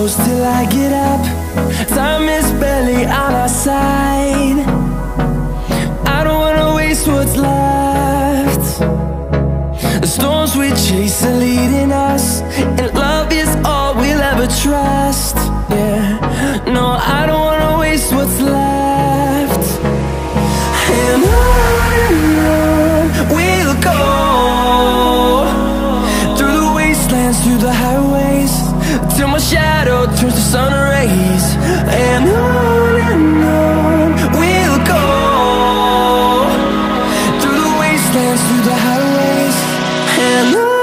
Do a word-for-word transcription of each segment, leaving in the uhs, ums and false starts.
close till I get up. Time is barely on our side. I don't wanna waste what's left. The storms we chase are leading us, and love is all we'll ever trust. Yeah, no, I don't wanna waste what's left. And on and on we'll go, through the wastelands, through the highways, till my shadow turns to sun rays. And on and on we'll go, through the wastelands, through the highways, and on.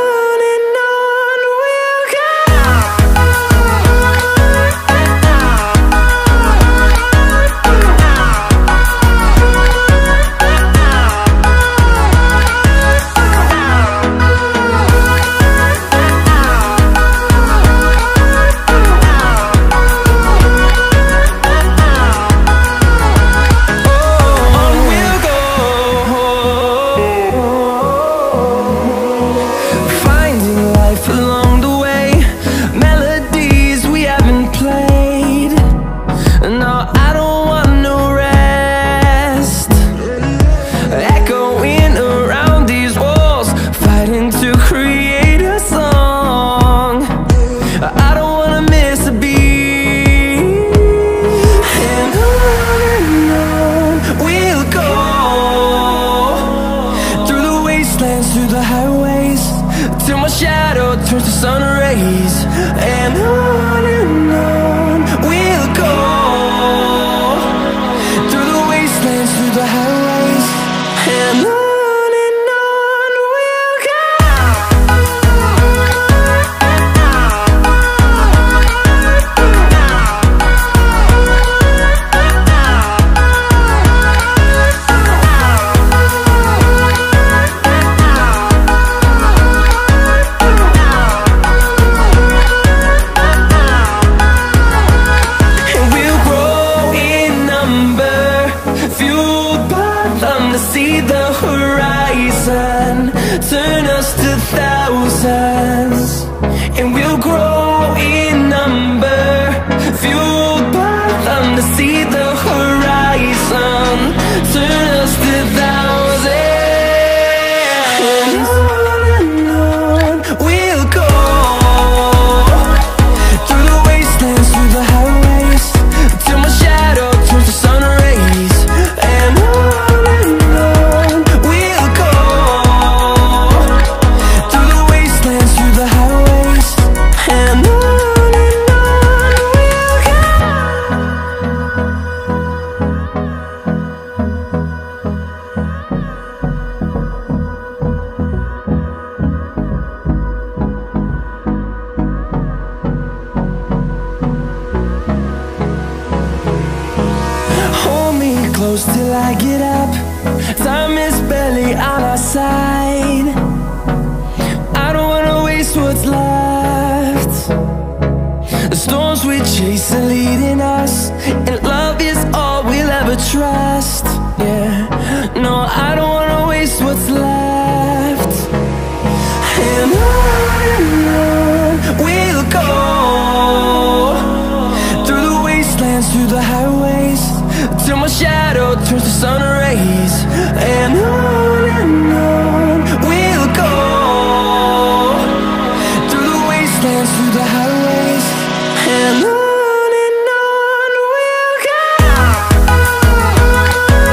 Through the highways, till my shadow turns to sun rays. And on and on we'll go, through the wastelands, through the highways, and on. See the horizon turn us to thousands, and we'll grow in number, fueled by them. To see the horizon turn us to thousands, and on and on we'll go, through the wastelands, through the highways, till my shadow turns to sun rays. And on close till I get up. Time is barely on our side. I don't wanna waste what's left. The storms we chase are leading us, and love is all we'll ever trust. Yeah, no, I don't wanna waste what's left. And on and on we'll go, through the wastelands, through the highways, till my shadow turns to sun rays. And on and on we'll go, through the wastelands, through the highways, and on and on we'll go.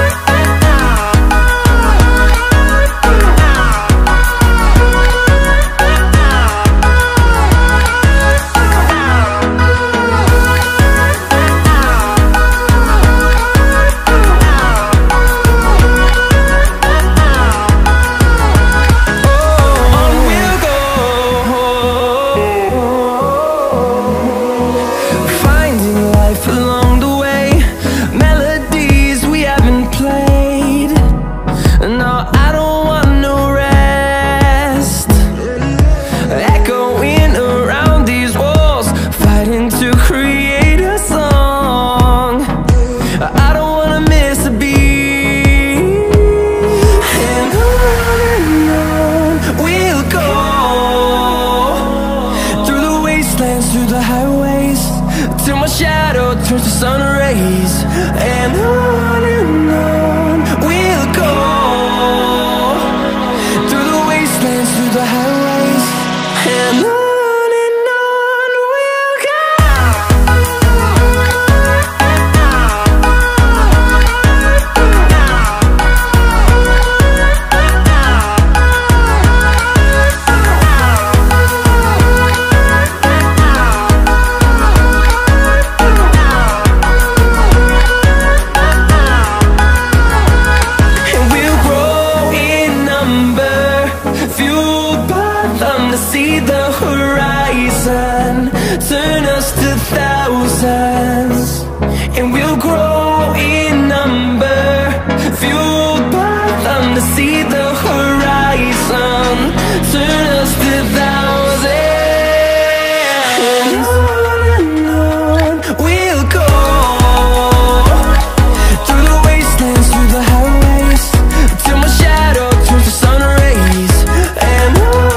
turns to sun rays, and on and on we'll go, through the wastelands, through the highways, and on. See the horizon turn us to thousands, and we'll grow in number, fueled by them to see the horizon turn us to thousands, and on and on we'll go, through the wastelands, through the highways, till my shadow turns to sun rays, and on.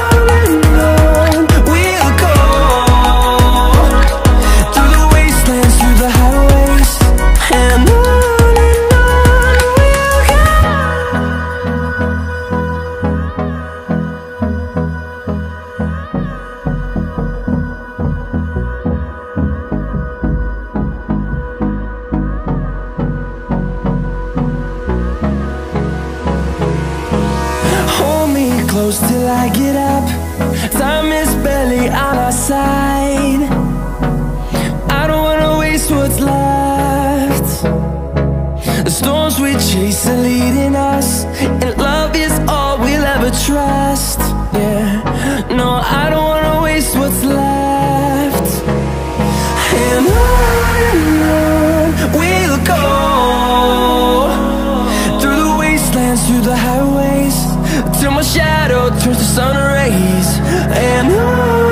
Close till I get up, time is barely on our side. I don't wanna waste what's left. The storms we chase are leading us, and love is all we'll ever trust. Yeah, no, I don't wanna waste what's left. And on and on we'll go, through the wastelands, through the highways, till my shadow turns to sun rays, and on.